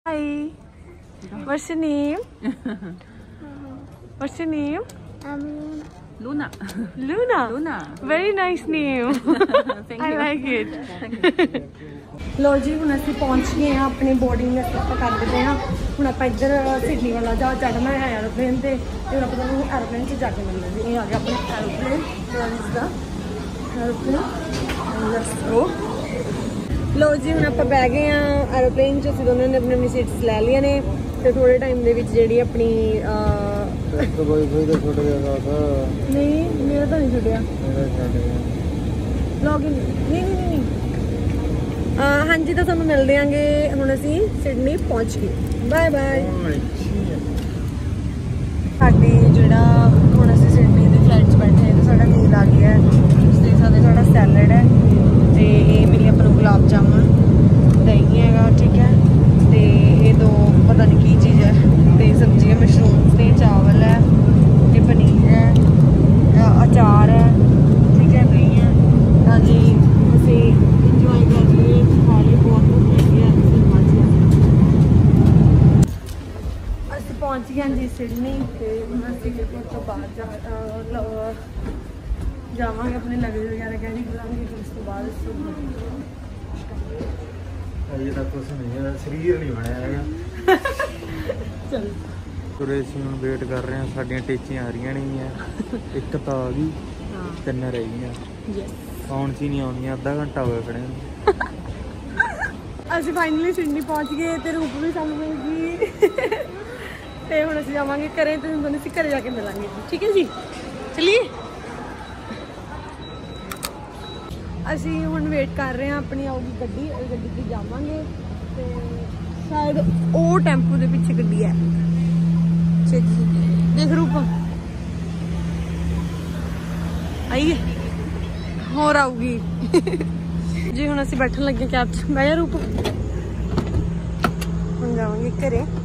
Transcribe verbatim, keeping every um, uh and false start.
Hi. What's your name? What's your name? Um, Luna. Luna. Luna. Very nice name. Thank I you. like it. लो जी ਹੁਣ ਅਸੀਂ पहुंच गए हैं अपने बोर्डिंग ਆਪਾਂ कर देते हैं ਹੁਣ ਆਪਾਂ ਇੱਧਰ ਸਿਡਨੀ वाला जहाज चढ़ना है एरोप्लेन ਤੇ ਤੇ ਹੁਣ ਆਪਾਂ ਤੁਹਾਨੂੰ एरोप्लेन 'ਚ ਜਾ ਕੇ ਮਿਲਦੇ ਹਾਂ। ਇਹ ਆ ਗਿਆ ਆਪਣਾ एरोप्लेन ਟ੍ਰਾਂਸ ਦਾ एरोप्लेन ਲੈਟਸ ਗੋ। लो जी ਹੁਣ ਆਪਾਂ ਬਹਿ ਗਏ ਆ एरोप्लेन 'ਚ। ਅਸੀਂ ਦੋਨਾਂ ਨੇ ਆਪਣੀ ਆਪਣੀ ਸੀਟਸ ਲੈ ਲਈਆਂ ਨੇ ਤੇ ਥੋੜੇ ਟਾਈਮ ਦੇ ਵਿੱਚ ਜਿਹੜੀ ਆਪਣੀ ਕੋਈ ਕੋਈ ਤਾਂ ਛੁੱਟ ਗਿਆ था ਨਹੀਂ ਮੇਰਾ ਤਾਂ ਨਹੀਂ ਛੁੱਟਿਆ मेरा छट गया ਲੌਗਇਨ ਨਹੀਂ ਨਹੀਂ ਨਹੀਂ हाँ जी तो सानू मिल देंगे हुण असी सिडनी पहुँच गए। Bye bye. साडी जिहड़ा हुण असी सिडनी दी फ्लाइट च बैठे हैं तो साडा मील आ गया है। तुसीं देख सकदे साडा सैलड है ते ये मेरी अपने गुलाब जामुन दही हैगा ठीक है ते ये दो पता नहीं की चीज़ है ते सब्जी है मशरूम्स ने चावल है ते पनीर है अचार है ठीक है दही है। हाँ जी असी इंजॉय कर लिए खा लिए बहुत भूख लगी है। ਅਸੀਂ ਪਹੁੰਚ ਗਏ ਹਾਂ ਜੀ ਸਿਡਨੀ ਤੇ ਹੁਣ ਅਸੀਂ ਉਸ ਤੋਂ ਬਾਅਦ ਜਾਵਾਂਗੇ ਆਪਣੇ ਲਗੇਜ ਵਗੈਰਾ ਕੈਰੀ ਕਰਾਂਗੇ ਫਿਰ ਉਸ ਤੋਂ ਬਾਅਦ ਅਜੇ ਤੱਕ ਕੁਛ ਨਹੀਂ ਹੈ ਸਰੀਰ ਨਹੀਂ ਬਣਿਆ ਹੈਗਾ। ਚਲ ਤੁਰੇ ਅਸੀਂ ਹੁਣ ਵੇਟ ਕਰ ਰਹੇ ਹਾਂ ਸਾਡੀਆਂ ਟੇਚੀਆਂ ਆ ਰਹੀਆਂ ਨਹੀਂ ਆ ਇੱਕ ਤਾਂ ਆ ਗਈ ਤਿੰਨ ਰਹਿ ਗਈਆਂ ਯੈਸ ਆਉਣ ਚ ਹੀ ਨਹੀਂ ਆਉਣੀਆਂ ਅੱਧਾ ਘੰਟਾ ਹੋਇਆ ਖੜੇ ਨੂੰ। ਅਸੀਂ ਫਾਈਨਲੀ ਸਿਡਨੀ ਪਹੁੰਚ ਗਏ ਤੇ ਰੂਪ ਵੀ ਸਾਨੂੰ ਮਿਲ ਗਈ ਤੇ ਹੁਣ ਅਸੀਂ ਜਾਵਾਂਗੇ ਘਰੇ ਤੇ ਤੁਹਾਨੂੰ ਅਸੀਂ ਘਰੇ ਜਾ ਕੇ ਮਿਲਾਂਗੇ ਠੀਕ ਹੈ ਜੀ। ਚਲਿਏ ਅਸੀਂ ਹੁਣ ਵੇਟ ਕਰ ਰਹੇ ਹਾਂ ਆਪਣੀ ਆਉਗੀ ਗੱਡੀ ਉਹ ਗੱਡੀ ਤੇ ਜਾਵਾਂਗੇ ਤੇ ਸ਼ਾਇਦ ਉਹ ਟੈਂਪੂ ਦੇ ਪਿੱਛੇ ਗੱਡੀ ਹੈ ਛੇਤੀ ਦੇਖ ਰੂਪ ਆਈਏ ਹੋਰ ਆਊਗੀ ਜੀ। ਹੁਣ ਅਸੀਂ ਬੈਠਣ ਲੱਗੇ ਕੈਬ 'ਚ। ਬਹਿ ਜਾ ਰੂਪ ਹੁਣ ਜਾਵਾਂਗੇ ਘਰੇ।